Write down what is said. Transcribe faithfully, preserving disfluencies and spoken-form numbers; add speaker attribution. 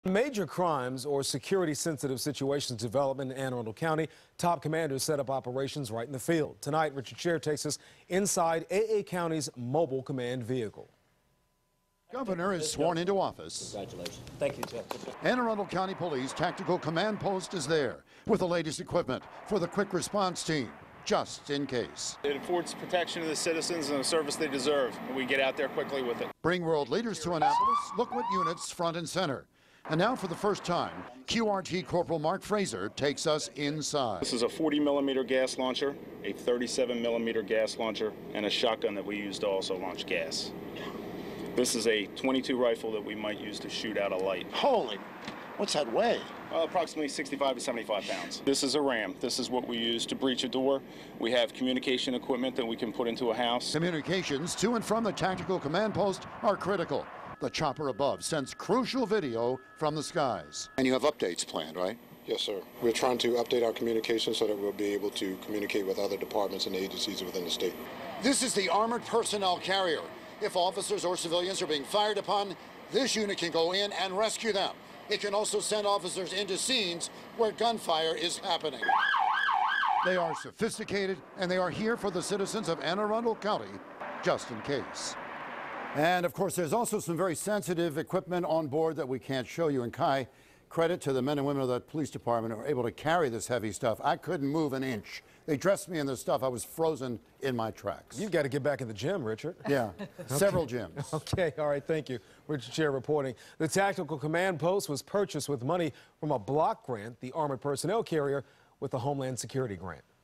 Speaker 1: Major crimes or security-sensitive situations develop in Anne Arundel County. Top commanders set up operations right in the field. Tonight, Richard Scher takes us inside A A County's mobile command vehicle.
Speaker 2: Governor is sworn into office.
Speaker 3: Congratulations. Thank you, sir.
Speaker 2: Anne Arundel County Police Tactical Command Post is there with the latest equipment for the quick response team, just in case.
Speaker 4: It affords protection to the citizens and a service they deserve, and we get out there quickly with it.
Speaker 2: Bring world leaders to Annapolis. Look what units front and center. And now for the first time, Q R T Corporal Mark Fraser takes us inside.
Speaker 4: This is a forty millimeter gas launcher, a thirty-seven millimeter gas launcher, and a shotgun that we use to also launch gas. This is a twenty-two rifle that we might use to shoot out a light.
Speaker 5: Holy, what's that weigh?
Speaker 4: Uh, approximately sixty-five to seventy-five pounds. This is a ram. This is what we use to breach a door. We have communication equipment that we can put into a house.
Speaker 2: Communications to and from the Tactical Command Post are critical. The chopper above sends crucial video from the skies.
Speaker 5: And you have updates planned, right?
Speaker 6: Yes, sir. We're trying to update our communication so that we'll be able to communicate with other departments and agencies within the state.
Speaker 2: This is the Armored Personnel Carrier. If officers or civilians are being fired upon, this unit can go in and rescue them. It can also send officers into scenes where gunfire is happening. They are sophisticated, and they are here for the citizens of Anne Arundel County, just in case. And of course, there's also some very sensitive equipment on board that we can't show you. And Kai, credit to the men and women of that police department who are able to carry this heavy stuff. I couldn't move an inch. They dressed me in this stuff. I was frozen in my tracks.
Speaker 1: You've got to get back in the gym, Richard.
Speaker 2: Yeah, several gyms.
Speaker 1: Okay, all right, thank you. Richard Scher reporting. The Tactical Command Post was purchased with money from a block grant, the Armored Personnel Carrier with the Homeland Security Grant.